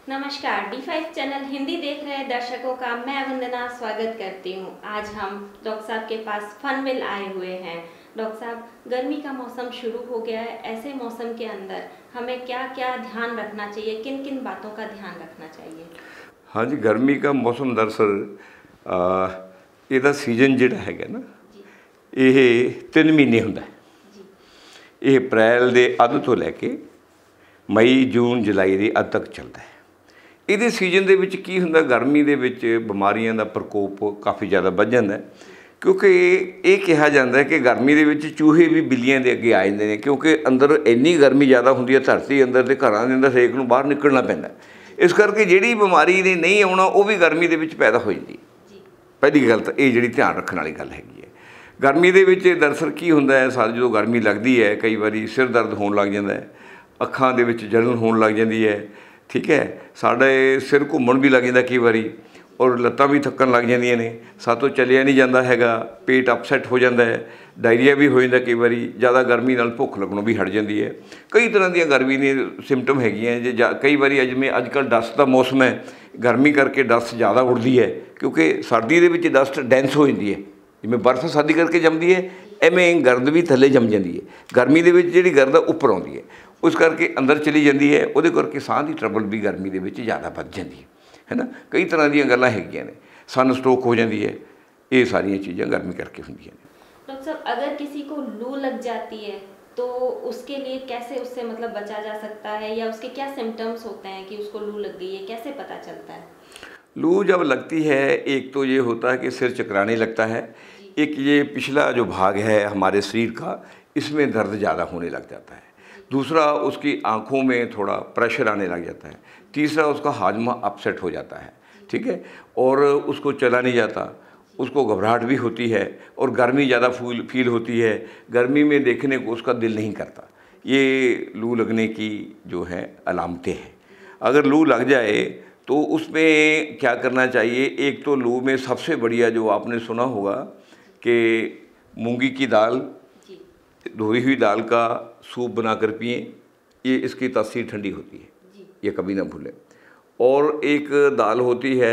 नमस्कार, D5 channel Hindi देख रहे दर्शकों का मैं वंदना स्वागत करती हूँ। आज हम डॉक्टर साहब के पास फनविल आए हुए हैं। डॉक्टर साहब, गर्मी का मौसम शुरू हो गया है। ऐसे मौसम के अंदर हमें क्या क्या ध्यान रखना चाहिए, किन किन बातों का ध्यान रखना चाहिए? हाँ जी, गर्मी का मौसम दरअसल ਇਹਦਾ ਸੀਜ਼ਨ ਜਿਹੜਾ ਹੈਗਾ ਨਾ, ਇਹ 3 ਮਹੀਨੇ ਹੁੰਦਾ ਹੈ। ਇਹ ਅਪ੍ਰੈਲ ਦੇ ਅੱਧ ਤੋਂ ਲੈ ਕੇ ਮਈ ਜੂਨ ਜੁਲਾਈ ਦੇ ਅੱਧ ਤੱਕ ਚੱਲਦਾ ਹੈ। ਇਹਦੇ ਸੀਜ਼ਨ ਦੇ ਵਿੱਚ ਕੀ ਹੁੰਦਾ, ਗਰਮੀ ਦੇ ਵਿੱਚ ਬਿਮਾਰੀਆਂ ਦਾ ਪ੍ਰਕੋਪ ਕਾਫੀ ਜ਼ਿਆਦਾ ਵੱਧ ਜਾਂਦਾ ਹੈ, ਕਿਉਂਕਿ ਇਹ ਕਿਹਾ ਜਾਂਦਾ ਕਿ ਗਰਮੀ ਦੇ ਵਿੱਚ ਚੂਹੇ ਵੀ ਬਿੱਲੀਆਂ ਦੇ ਅੱਗੇ ਆ ਜਾਂਦੇ ਨੇ, ਕਿਉਂਕਿ ਅੰਦਰ ਇੰਨੀ ਗਰਮੀ ਜ਼ਿਆਦਾ ਹੁੰਦੀ ਹੈ ਧਰਤੀ ਅੰਦਰ ਤੇ ਘਰਾਂ ਦੇ ਅੰਦਰ ਹਰੇਕ ਨੂੰ ਬਾਹਰ ਨਿਕਲਣਾ ਪੈਂਦਾ। ਇਸ ਕਰਕੇ ਜਿਹੜੀ ਬਿਮਾਰੀ ਨੇ ਨਹੀਂ ਆਉਣਾ ਉਹ ਵੀ ਗਰਮੀ ਦੇ ਵਿੱਚ ਪੈਦਾ ਹੋ ਜਾਂਦੀ। ਪਹਿਲੀ ਗੱਲ ਤਾਂ ਇਹ ਜਿਹੜੀ ਧਿਆਨ ਰੱਖਣ ਵਾਲੀ ਗੱਲ ਹੈਗੀ ਹੈ। ਗਰਮੀ ਦੇ ਵਿੱਚ ਦਰਅਸਲ ਕੀ ਹੁੰਦਾ ਹੈ, ਸਾਲ ਜਦੋਂ ਗਰਮੀ ਲੱਗਦੀ ਹੈ ਕਈ ਵਾਰੀ ਸਿਰ ਦਰਦ ਹੋਣ ਲੱਗ ਜਾਂਦਾ ਹੈ, ਅੱਖਾਂ ਦੇ ਵਿੱਚ ਜਲਨ ਹੋਣ ਲੱਗ ਜਾਂਦੀ ਹੈ, ਠੀਕ ਹੈ, ਸਾਡੇ ਸਿਰ ਘੁੰਮਣ ਵੀ ਲੱਗ ਜਾਂਦਾ ਕਈ ਵਾਰੀ, ਔਰ ਲੱਤਾਂ ਵੀ ਥੱਕਣ ਲੱਗ ਜਾਂਦੀਆਂ ਨੇ, ਸਾਤੋਂ ਚੱਲਿਆ ਨਹੀਂ ਜਾਂਦਾ ਹੈਗਾ, ਪੇਟ ਅਪਸੈਟ ਹੋ ਜਾਂਦਾ ਹੈ, ਡਾਇਰੀਆ ਵੀ ਹੋ ਜਾਂਦਾ ਕਈ ਵਾਰੀ, ਜ਼ਿਆਦਾ ਗਰਮੀ ਨਾਲ ਭੁੱਖ ਲੱਗਣੋਂ ਵੀ ਹਟ ਜਾਂਦੀ ਹੈ। ਕਈ ਤਰ੍ਹਾਂ ਦੀਆਂ ਗਰਮੀ ਦੀਆਂ ਸਿੰਪਟਮ ਹੈਗੀਆਂ। ਜੇ ਕਈ ਵਾਰੀ ਜਿਵੇਂ ਅੱਜ ਕੱਲ੍ਹ ਡਸਟ ਦਾ ਮੌਸਮ ਹੈ, ਗਰਮੀ ਕਰਕੇ ਡਸਟ ਜ਼ਿਆਦਾ ਉੱਡਦੀ ਹੈ, ਕਿਉਂਕਿ ਸਰਦੀ ਦੇ ਵਿੱਚ ਡਸਟ ਡੈਂਸ ਹੋ ਜਾਂਦੀ ਹੈ, ਜਿਵੇਂ ਬਰਫ਼ ਸਰਦੀ ਕਰਕੇ ਜੰਮਦੀ ਹੈ ਐਵੇਂ ਗਰਦ ਵੀ ਥੱਲੇ ਜੰਮ ਜਾਂਦੀ ਹੈ। ਗਰਮੀ ਦੇ ਵਿੱਚ ਜਿਹੜੀ ਗਰਦ ਆ ਉੱਪਰ ਆਉਂਦੀ ਹੈ, ਉਸ ਕਰਕੇ ਅੰਦਰ ਚਲੀ ਜਾਂਦੀ ਹੈ, ਉਹਦੇ ਕਰਕੇ ਸਾਹ ਦੀ ਟਰਬਲ ਵੀ ਗਰਮੀ ਦੇ ਵਿੱਚ ਜ਼ਿਆਦਾ ਵੱਧ ਜਾਂਦੀ ਹੈ ਨਾ। ਕਈ ਤਰ੍ਹਾਂ ਦੀਆਂ ਗੱਲਾਂ ਹੈਗੀਆਂ ਨੇ, ਸਨ ਸਟ੍ਰੋਕ ਹੋ ਜਾਂਦੀ ਹੈ, ਇਹ ਸਾਰੀਆਂ ਚੀਜ਼ਾਂ ਗਰਮੀ ਕਰਕੇ ਹੁੰਦੀਆਂ ਨੇ। डॉक्टर साहब, अगर किसी को लू लग जाती है तो उसके लिए कैसे उससे मतलब बचा जा सकता है, या उसके क्या सिम्टम्स होते हैं कि उसको लू लग गई है, कैसे पता चलता है? लू जब लगती है, एक तो ये होता है कि सिर चकराने लगता है, एक ये पिछला जो भाग है हमारे शरीर का इसमें दर्द ज़्यादा होने लग जाता है, दूसरा उसकी आँखों में थोड़ा प्रेशर आने लग जाता है, तीसरा उसका हाजमा अपसेट हो जाता है, ठीक है, और उसको चला नहीं जाता, उसको घबराहट भी होती है, और गर्मी ज़्यादा फील होती है, गर्मी में देखने को उसका दिल नहीं करता। ये लू लगने की जो है अलामतें हैं। अगर लू लग जाए तो उसमें क्या करना चाहिए, एक तो लू में सबसे बढ़िया जो आपने सुना होगा कि मूंगी की दाल, धोई हुई दाल का सूप बनाकर पिएं, ये इसकी तासीर ठंडी होती है, ये कभी ना भूलें। और एक दाल होती है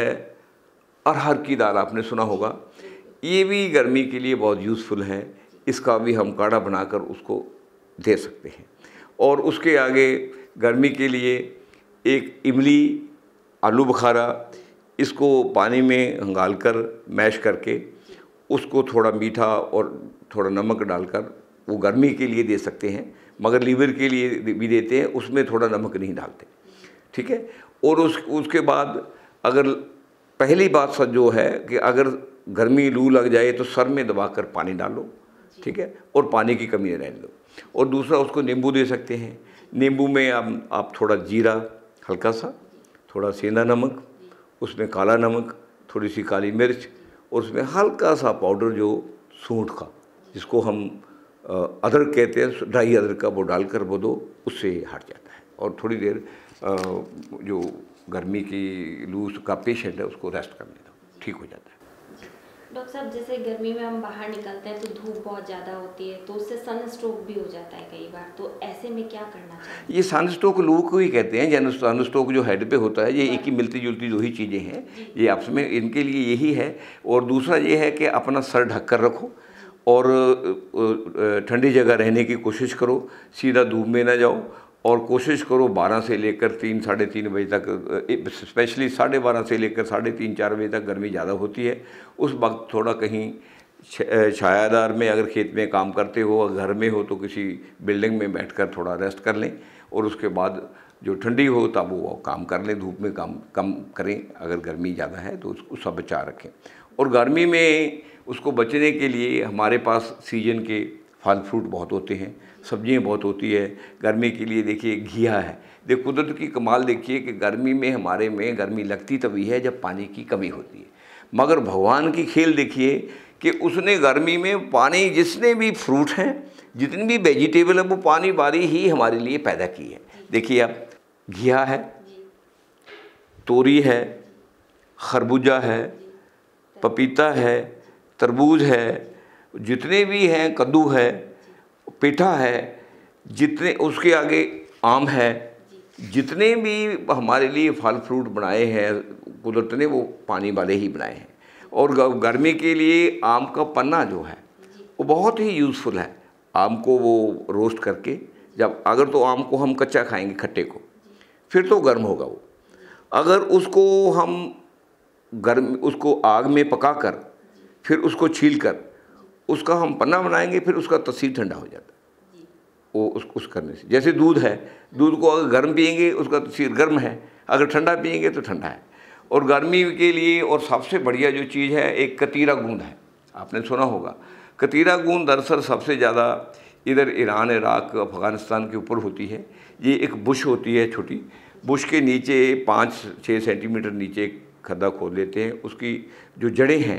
अरहर की दाल, आपने सुना होगा, ये भी गर्मी के लिए बहुत यूज़फुल है, इसका भी हम काढ़ा बनाकर उसको दे सकते हैं। और उसके आगे गर्मी के लिए एक इमली, आलू बुखारा, इसको पानी में हंगाल कर मैश करके उसको थोड़ा मीठा और थोड़ा नमक डालकर वो गर्मी के लिए दे सकते हैं, मगर लीवर के लिए भी देते हैं, उसमें थोड़ा नमक नहीं डालते, ठीक है। और उसके बाद अगर पहली बात सच जो है कि अगर गर्मी लू लग जाए तो सर में दबाकर पानी डालो, ठीक है, और पानी की कमी न रहने दो। और दूसरा उसको नींबू दे सकते हैं, नींबू में आप थोड़ा जीरा हल्का सा, थोड़ा सेंधा नमक, उसमें काला नमक, थोड़ी सी काली मिर्च, और उसमें हल्का सा पाउडर जो सूंठ का, जिसको हम अदरक कहते हैं, ड्राई अदरक का, वो डालकर वो दो, उससे हट जाता है। और थोड़ी देर जो गर्मी की लू का पेशेंट है उसको रेस्ट करने दो, ठीक हो जाता है। डॉक्टर साहब, जैसे गर्मी में हम बाहर निकलते हैं तो धूप बहुत ज़्यादा होती है, तो उससे सन स्ट्रोक भी हो जाता है कई बार, तो ऐसे में क्या करना चाहिए? ये सन स्ट्रोक लू को ही कहते हैं, जन सन स्ट्रोक जो हेड पे होता है, ये एक ही मिलती जुलती दो ही चीज़ें हैं, ये आपस में इनके लिए यही है। और दूसरा ये है कि अपना सर ढक कर रखो, और ठंडी जगह रहने की कोशिश करो, सीधा धूप में ना जाओ, और कोशिश करो 12 से लेकर 3 साढ़े 3 बजे तक, स्पेशली 12:30 से लेकर 3:30 4 बजे तक गर्मी ज़्यादा होती है, उस वक्त थोड़ा कहीं छायादार में, अगर खेत में काम करते हो, घर में हो तो किसी बिल्डिंग में बैठकर थोड़ा रेस्ट कर लें, और उसके बाद जो ठंडी हो तब वो काम कर लें, धूप में काम कम करें, अगर गर्मी ज़्यादा है तो उसका बचा रखें। और गर्मी में उसको बचने के लिए हमारे पास सीजन के फल फ्रूट बहुत होते हैं, सब्जियां बहुत होती है। गर्मी के लिए देखिए घिया है, देख कुदरत की कमाल देखिए कि गर्मी में हमारे में गर्मी लगती तभी है जब पानी की कमी होती है, मगर भगवान की खेल देखिए कि उसने गर्मी में पानी, जितने भी फ्रूट हैं, जितनी भी वेजिटेबल है, वो पानी वाली ही हमारे लिए पैदा की है। देखिए आप, घिया है, तोरी है, खरबूजा है, पपीता है, तरबूज है, जितने भी हैं, कद्दू है, पेठा है, जितने उसके आगे आम है, जितने भी हमारे लिए फल फ्रूट बनाए हैं कुदरत ने, वो पानी वाले ही बनाए हैं। और गर्मी के लिए आम का पन्ना जो है वो बहुत ही यूज़फुल है। आम को वो रोस्ट करके, जब अगर तो आम को हम कच्चा खाएंगे खट्टे को, फिर तो गर्म होगा वो। अगर उसको हम उसको आग में पकाकर फिर उसको छील कर उसका हम पन्ना बनाएंगे, फिर उसका तसीर ठंडा हो जाता है वो उस करने से। जैसे दूध है, दूध को अगर गर्म पिएंगे उसका तसीर गर्म है, अगर ठंडा पिएंगे तो ठंडा है। और गर्मी के लिए और सबसे बढ़िया जो चीज़ है, एक कतीरा गूंद है, आपने सुना होगा। कतीरा गूंद दरअसल सबसे ज़्यादा इधर ईरान, इराक, अफ़गानिस्तान के ऊपर होती है। ये एक बुश होती है छोटी, बुश के नीचे 5-6 सेंटीमीटर नीचे एक खड्डा खोद लेते हैं, उसकी जो जड़ें हैं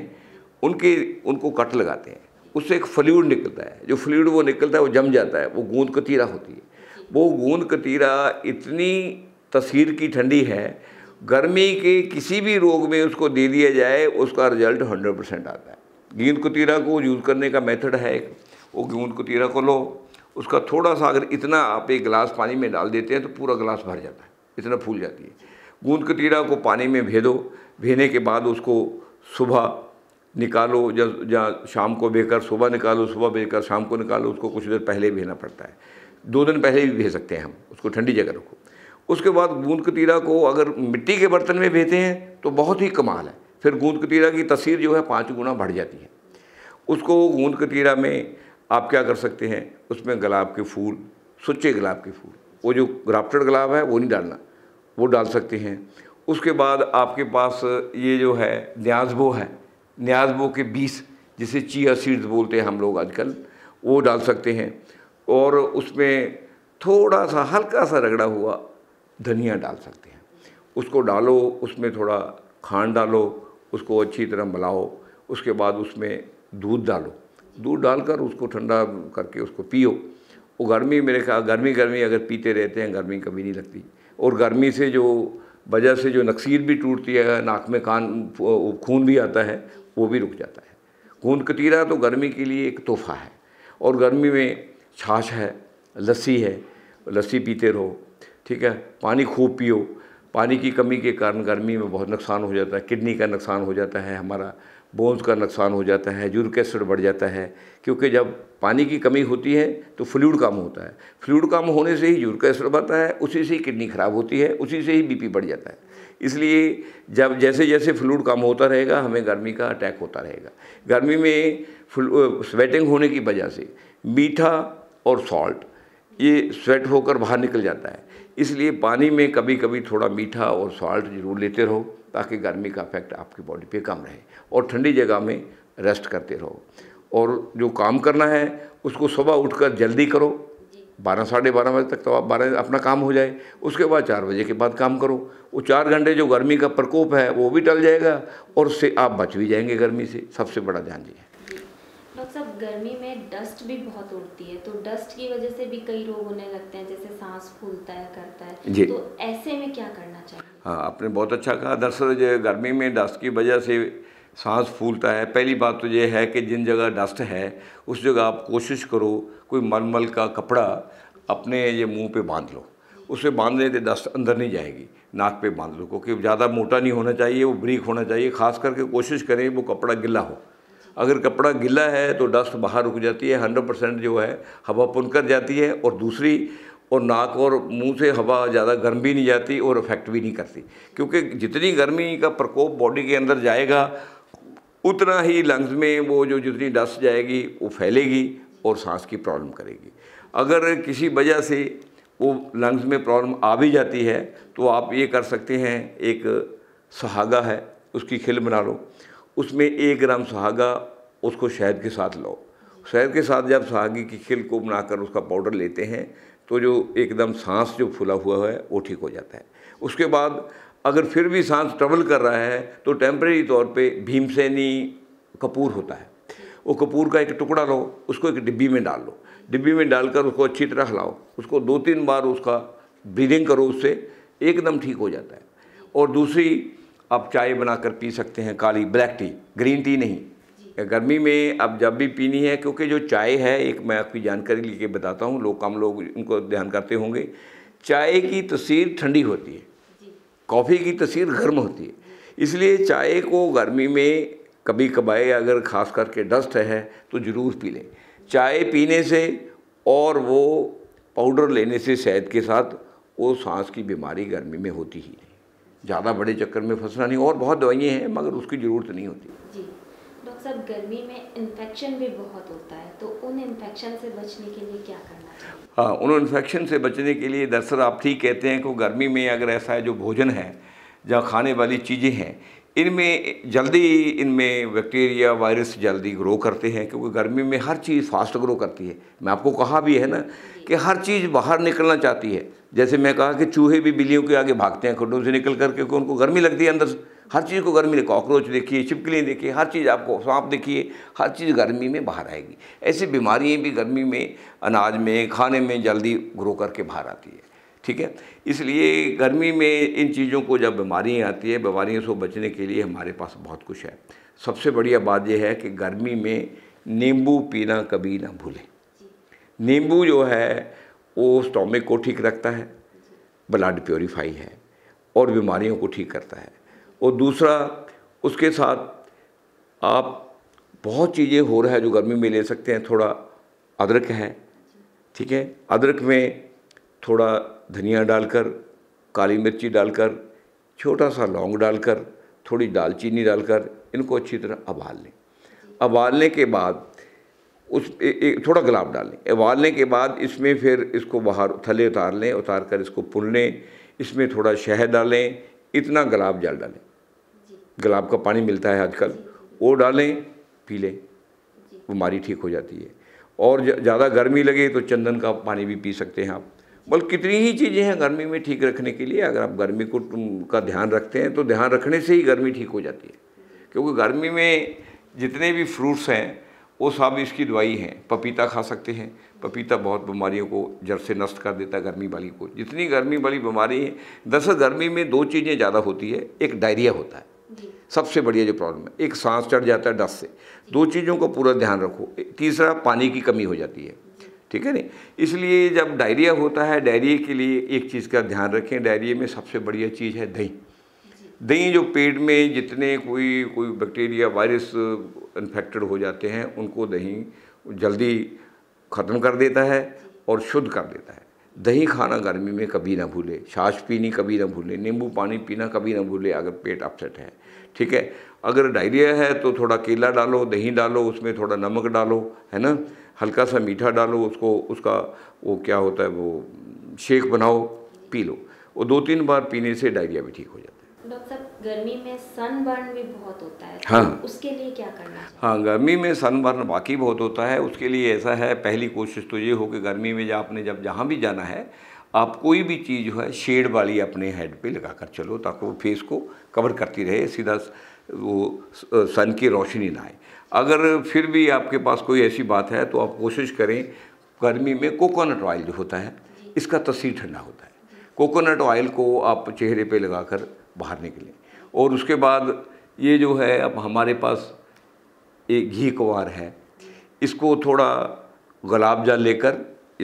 उनको कट लगाते हैं, उससे एक फ्लूइड निकलता है। जो फ्लूइड वो निकलता है वो जम जाता है, वो गूंद कतीरा होती है। वो गूंद कतीरा इतनी तसीर की ठंडी है, गर्मी के किसी भी रोग में उसको दे दिया जाए उसका रिजल्ट 100% आता है। गूंद कतीरा को यूज़ करने का मेथड है एक, वो गूंद कतीरा को लो, उसका थोड़ा सा अगर इतना आप एक गिलास पानी में डाल देते हैं तो पूरा गिलास भर जाता है, इतना फूल जाती है। गूंद कतीरा को पानी में भेदो, भेने के बाद उसको सुबह निकालो, जब शाम को बेकर सुबह निकालो, सुबह बेकर शाम को निकालो। उसको कुछ देर पहले भेजना पड़ता है, 2 दिन पहले भी भेज सकते हैं हम, उसको ठंडी जगह रखो। उसके बाद गूंद कतीरा को अगर मिट्टी के बर्तन में भेजते हैं तो बहुत ही कमाल है, फिर गूंद कतीरा की तसीर जो है 5 गुना बढ़ जाती है। उसको गूंद कतीरा में आप क्या कर सकते हैं, उसमें गुलाब के फूल, सुच्चे गुलाब के फूल, वो जो ग्राफ्टेड गुलाब है वो नहीं डालना, वो डाल सकते हैं। उसके बाद आपके पास ये जो है न्याज़बो है, न्याज़बो के 20 जिसे चिया सीड्स बोलते हैं हम लोग आजकल, वो डाल सकते हैं। और उसमें थोड़ा सा हल्का सा रगड़ा हुआ धनिया डाल सकते हैं। उसको डालो, उसमें थोड़ा खांड डालो, उसको अच्छी तरह मिलाओ। उसके बाद उसमें दूध डालो, दूध डालकर उसको ठंडा करके उसको पियो। वो गर्मी, मेरे ख्याल गर्मी अगर पीते रहते हैं गर्मी कभी नहीं लगती। और गर्मी से जो वजह से जो नक्सीर भी टूटती है, नाक में खून भी आता है, वो भी रुक जाता है। गूंद कतीरा तो गर्मी के लिए एक तोहफा है। और गर्मी में छाछ है, लस्सी है, लस्सी पीते रहो, ठीक है। पानी खूब पियो, पानी की कमी के कारण गर्मी में बहुत नुकसान हो जाता है, किडनी का नुकसान हो जाता है, हमारा बोन्स का नुकसान हो जाता है, यूरिक एसिड बढ़ जाता है। क्योंकि जब पानी की कमी होती है तो फ्लूइड कम होता है, फ्लूइड कम होने से ही यूरिक एसिड बढ़ता है, उसी से ही किडनी ख़राब होती है, उसी से ही बीपी बढ़ जाता है। इसलिए जब जैसे जैसे फ्लूइड कम होता रहेगा हमें गर्मी का अटैक होता रहेगा। गर्मी में स्वेटिंग होने की वजह से मीठा और सॉल्ट ये स्वेट होकर बाहर निकल जाता है। इसलिए पानी में कभी कभी थोड़ा मीठा और सॉल्ट ज़रूर लेते रहो ताकि गर्मी का इफेक्ट आपकी बॉडी पे कम रहे। और ठंडी जगह में रेस्ट करते रहो। और जो काम करना है उसको सुबह उठकर जल्दी करो, 12 साढ़े 12 बजे तक तो आप 12 अपना काम हो जाए। उसके बाद 4 बजे के बाद काम करो। वो 4 घंटे जो गर्मी का प्रकोप है वो भी टल जाएगा और उससे आप बच भी जाएंगे गर्मी से। सबसे बड़ा ध्यान ये है। डॉक्टर साहब, गर्मी में डस्ट भी बहुत उड़ती है, तो डस्ट की वजह से भी कई रोग होने लगते हैं, जैसे सांस फूलता है, करता है जी। तो ऐसे में क्या करना चाहिए? हाँ, आपने बहुत अच्छा कहा। दरअसल गर्मी में डस्ट की वजह से सांस फूलता है। पहली बात तो ये है कि जिन जगह डस्ट है उस जगह आप कोशिश करो कोई मलमल का कपड़ा अपने ये मुंह पे बांध लो, उसे बांधने से डस्ट अंदर नहीं जाएगी। नाक पे बांध लो, क्योंकि ज़्यादा मोटा नहीं होना चाहिए, वो ब्रीक होना चाहिए। ख़ास करके कोशिश करें वो कपड़ा गिला हो। अगर कपड़ा गिला है तो डस्ट बाहर रुक जाती है, 100% जो है हवा पुन कर जाती है। और दूसरी, और नाक और मुंह से हवा ज़्यादा गर्म भी नहीं जाती और इफेक्ट भी नहीं करती, क्योंकि जितनी गर्मी का प्रकोप बॉडी के अंदर जाएगा उतना ही लंग्स में वो जो जितनी डस्ट जाएगी वो फैलेगी और सांस की प्रॉब्लम करेगी। अगर किसी वजह से वो लंग्स में प्रॉब्लम आ भी जाती है तो आप ये कर सकते हैं, एक सुहागा है उसकी खिल बना लो, उसमें 1 ग्राम सुहागा उसको शहद के साथ लो। शहद के साथ जब सुहागी की खिल को बनाकर उसका पाउडर लेते हैं तो जो एकदम सांस जो फूला हुआ है वो ठीक हो जाता है। उसके बाद अगर फिर भी सांस ट्रबल कर रहा है तो टेम्परेरी तौर पे भीमसेनी कपूर होता है, वो कपूर का एक टुकड़ा लो, उसको एक डिब्बी में डाल लो। डिब्बी में डालकर उसको अच्छी तरह हिलाओ, उसको 2-3 बार उसका ब्रीदिंग करो, उससे एकदम ठीक हो जाता है। और दूसरी, आप चाय बनाकर पी सकते हैं, काली ब्लैक टी, ग्रीन टी नहीं। गर्मी में अब जब भी पीनी है, क्योंकि जो चाय है, एक मैं आपकी जानकारी लेके बताता हूँ, कम लोग इनको ध्यान करते होंगे। चाय की तसीर ठंडी होती है, कॉफ़ी की तसीर गर्म होती है। इसलिए चाय को गर्मी में कभी कभाई अगर ख़ास करके डस्ट है तो ज़रूर पी लें। चाय पीने से और वो पाउडर लेने से शहद के साथ वो सांस की बीमारी गर्मी में होती ही नहीं। ज़्यादा बड़े चक्कर में फंसना नहीं। और बहुत दवाइयाँ हैं मगर उसकी ज़रूरत नहीं होती। जी डॉक्टर साहब, गर्मी में इन्फेक्शन भी बहुत होता है, तो उन इन्फेक्शन से बचने के लिए क्या करना चाहिए? हाँ, उन इन्फेक्शन से बचने के लिए दरअसल आप ठीक कहते हैं कि गर्मी में अगर ऐसा है जो भोजन है, जहाँ खाने वाली चीज़ें हैं, इनमें जल्दी इनमें बैक्टीरिया वायरस जल्दी ग्रो करते हैं, क्योंकि गर्मी में हर चीज़ फास्ट ग्रो करती है। मैं आपको कहा भी है ना कि हर चीज़ बाहर निकलना चाहती है। जैसे मैं कहा कि चूहे भी बिल्लियों के आगे भागते हैं खड्डों से निकल कर, क्योंकि उनको गर्मी लगती है अंदर से। हर चीज़ को गर्मी, कॉकरोच देखिए, छिपकलियाँ देखिए, हर चीज़ आपको, सांप देखिए, हर चीज़ गर्मी में बाहर आएगी। ऐसी बीमारियाँ भी गर्मी में अनाज में खाने में जल्दी ग्रो करके बाहर आती है। ठीक है, इसलिए गर्मी में इन चीज़ों को जब बीमारियाँ आती है, बीमारियों से बचने के लिए हमारे पास बहुत कुछ है। सबसे बढ़िया बात यह है कि गर्मी में नींबू पीना कभी ना भूलें। नींबू जो है वो स्टोमक को ठीक रखता है, ब्लड प्योरीफाई है और बीमारियों को ठीक करता है। और दूसरा उसके साथ आप बहुत चीज़ें हो रहा है जो गर्मी में ले सकते हैं। थोड़ा अदरक है, ठीक है, अदरक में थोड़ा धनिया डालकर, काली मिर्ची डालकर, छोटा सा लौंग डालकर, थोड़ी दालचीनी डालकर इनको अच्छी तरह उबाल लें। उबालने के बाद थोड़ा गुलाब डाल लें। उबालने के बाद इसमें फिर इसको बाहर थल्ले उतार लें, उतार कर इसको पुन लें। इसमें थोड़ा शहद डालें, इतना गुलाब जल डालें, गुलाब का पानी मिलता है आजकल, वो डालें, पी लें, बीमारी ठीक हो जाती है। और ज़्यादा गर्मी लगे तो चंदन का पानी भी पी सकते हैं आप। बल्कि कितनी ही चीज़ें हैं गर्मी में ठीक रखने के लिए। अगर आप गर्मी को का ध्यान रखते हैं तो ध्यान रखने से ही गर्मी ठीक हो जाती है। क्योंकि गर्मी में जितने भी फ्रूट्स हैं वो सब इसकी दवाई हैं। पपीता खा सकते हैं, पपीता बहुत बीमारियों को जड़ से नष्ट कर देता है गर्मी वाली को। जितनी गर्मी वाली बीमारी है, दरअसल गर्मी में दो चीज़ें ज़्यादा होती है। एक डायरिया होता है, सबसे बढ़िया जो प्रॉब्लम है, एक सांस चढ़ जाता है डस्ट से। दो चीज़ों का पूरा ध्यान रखो। तीसरा पानी की कमी हो जाती है, ठीक है नहीं। इसलिए जब डायरिया होता है, डायरिया के लिए एक चीज़ का ध्यान रखें। डायरिया में सबसे बढ़िया चीज़ है दही। दही जो पेट में जितने कोई बैक्टीरिया वायरस इन्फेक्टेड हो जाते हैं उनको दही जल्दी ख़त्म कर देता है और शुद्ध कर देता है। दही खाना गर्मी में कभी ना भूले, छाछ पीनी कभी ना भूले, नींबू पानी पीना कभी ना भूले अगर पेट अपसेट है, ठीक है। अगर डायरिया है तो थोड़ा केला डालो, दही डालो, उसमें थोड़ा नमक डालो, है ना, हल्का सा मीठा डालो, उसका वो क्या होता है वो शेक बनाओ, पी लो। वो 2-3 बार पीने से डायरिया भी ठीक हो जाता है। डॉक्टर साहब, गर्मी में सनबर्न भी बहुत होता है, तो हाँ, उसके लिए क्या करना चाहिए? हाँ, गर्मी में सनबर्न वाकई बहुत होता है। उसके लिए ऐसा है, पहली कोशिश तो ये हो कि गर्मी में आपने जब जहाँ भी जाना है आप कोई भी चीज़ जो है शेड वाली अपने हेड पे लगा कर चलो, ताकि वो फेस को कवर करती रहे, सीधा वो सन की रोशनी ना आए। अगर फिर भी आपके पास कोई ऐसी बात है तो आप कोशिश करें, गर्मी में कोकोनट ऑयल जो होता है इसका तसीर ठंडा होता है। कोकोनट ऑयल को आप चेहरे पे लगाकर बाहर निकलें। और उसके बाद ये जो है, अब हमारे पास एक घी कुंवार है, इसको थोड़ा गुलाब जल लेकर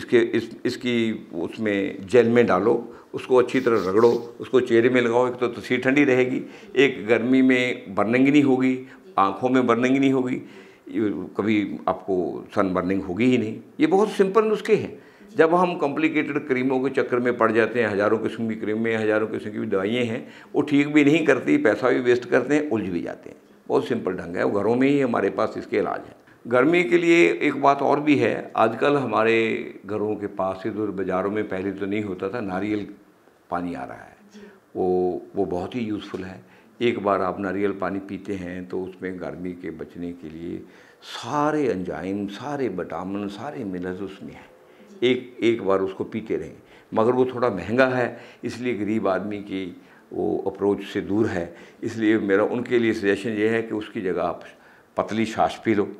इसकी उसमें जेल में डालो, उसको अच्छी तरह रगड़ो, उसको चेहरे में लगाओ। एक तो तस्वीर ठंडी रहेगी, एक गर्मी में बर्निंग नहीं होगी, आँखों में बर्निंग नहीं होगी, कभी आपको सन बर्निंग होगी ही नहीं। ये बहुत सिंपल नुस्खे हैं। जब हम कॉम्प्लिकेटेड क्रीमों के चक्कर में पड़ जाते हैं, हज़ारों किस्म की क्रीमें, हज़ारों किस्म की दवाइयाँ हैं, वो ठीक भी नहीं करती, पैसा भी वेस्ट करते हैं, उलझ भी जाते हैं। बहुत सिंपल ढंग है, वो घरों में ही हमारे पास इसके इलाज है। गर्मी के लिए एक बात और भी है, आजकल हमारे घरों के पास इधर बाज़ारों में पहले तो नहीं होता था, नारियल पानी आ रहा है, वो बहुत ही यूज़फुल है। एक बार आप नारियल पानी पीते हैं तो उसमें गर्मी के बचने के लिए सारे एंजाइम, सारे विटामिन, सारे मिनरल्स उसमें हैं। एक बार उसको पीते रहें। मगर वो थोड़ा महंगा है, इसलिए गरीब आदमी की वो अप्रोच से दूर है। इसलिए मेरा उनके लिए सजेशन ये है कि उसकी जगह आप पतली छाछ पी लो,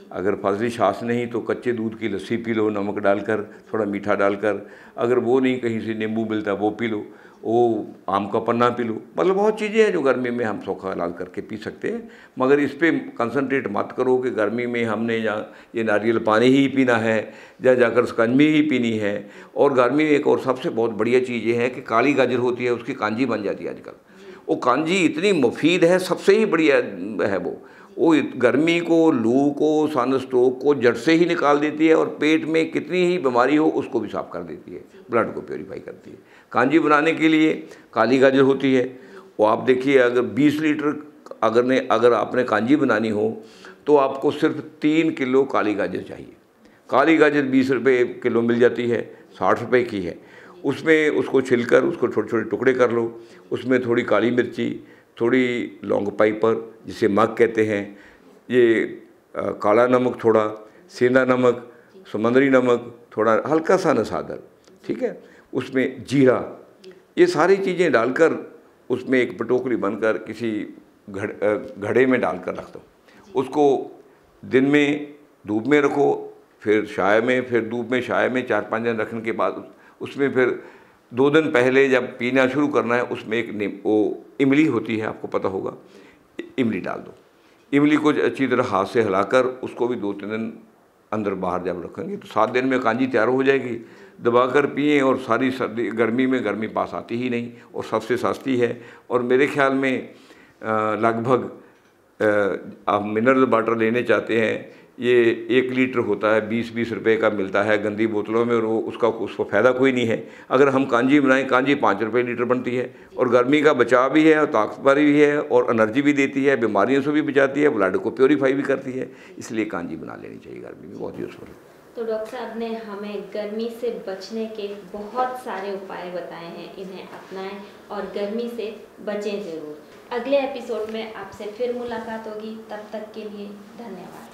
अगर फजली छाछ नहीं तो कच्चे दूध की लस्सी पी लो, नमक डालकर, थोड़ा मीठा डालकर। अगर वो नहीं, कहीं से नींबू मिलता है वो पी लो, वो आम का पन्ना पी लो। मतलब बहुत चीज़ें हैं जो गर्मी में हम सोखा इलाज करके पी सकते हैं। मगर इस पर कंसंट्रेट मत करो कि गर्मी में हमने या ये नारियल पानी ही पीना है या जाकर शिकंजी ही पीनी है। और गर्मी में एक और सबसे बहुत बढ़िया चीज़ ये है कि काली गाजर होती है, उसकी कांजी बन जाती है आजकल। वो कांजी इतनी मुफीद है, सबसे ही बढ़िया है वो गर्मी को, लू को, सन स्ट्रोक को जड़ से ही निकाल देती है और पेट में कितनी ही बीमारी हो उसको भी साफ़ कर देती है, ब्लड को प्योरीफाई करती है। कांजी बनाने के लिए काली गाजर होती है, वो आप देखिए अगर 20 लीटर अगर आपने कांजी बनानी हो तो आपको सिर्फ 3 किलो काली गाजर चाहिए। काली गाजर 20 रुपये किलो मिल जाती है, 60 रुपये की है। उसमें उसको छिलकर उसको छोटे छोटे टुकड़े कर लो, उसमें थोड़ी काली मिर्ची, थोड़ी लौंग पाइपर जिसे मग कहते हैं, ये काला नमक, थोड़ा सेंधा नमक, समुद्री नमक, थोड़ा हल्का सा नसादर, ठीक है, उसमें जीरा, ये सारी चीज़ें डालकर उसमें एक पटोकरी बनकर किसी घड़े में डालकर रख दो। उसको दिन में धूप में रखो, फिर छाया में, फिर धूप में, छाया में 4-5 दिन रखने के बाद उसमें फिर 2 दिन पहले जब पीना शुरू करना है उसमें एक वो इमली होती है, आपको पता होगा, इमली डाल दो। इमली को अच्छी तरह हाथ से हिलाकर उसको भी 2-3 दिन अंदर बाहर जब रखेंगे तो 7 दिन में कांजी तैयार हो जाएगी। दबाकर पिएं और सारी सर्दी गर्मी में गर्मी पास आती ही नहीं और सबसे सस्ती है। और मेरे ख्याल में लगभग आप मिनरल वाटर लेने चाहते हैं, ये 1 लीटर होता है, 20-20 रुपये का मिलता है गंदी बोतलों में, और वो उसको फ़ायदा कोई नहीं है। अगर हम कांजी बनाएं, कांजी 5 रुपये लीटर बनती है और गर्मी का बचाव भी है और ताकतवर भी है और एनर्जी भी देती है, बीमारियों से भी बचाती है, ब्लड को प्योरीफाई भी करती है। इसलिए कांजी बना लेनी चाहिए गर्मी में, बहुत यूज़फुल है। तो डॉक्टर साहब ने हमें गर्मी से बचने के बहुत सारे उपाय बताए हैं, इन्हें अपनाएं और गर्मी से बचें ज़रूर। अगले एपिसोड में आपसे फिर मुलाकात होगी, तब तक के लिए धन्यवाद।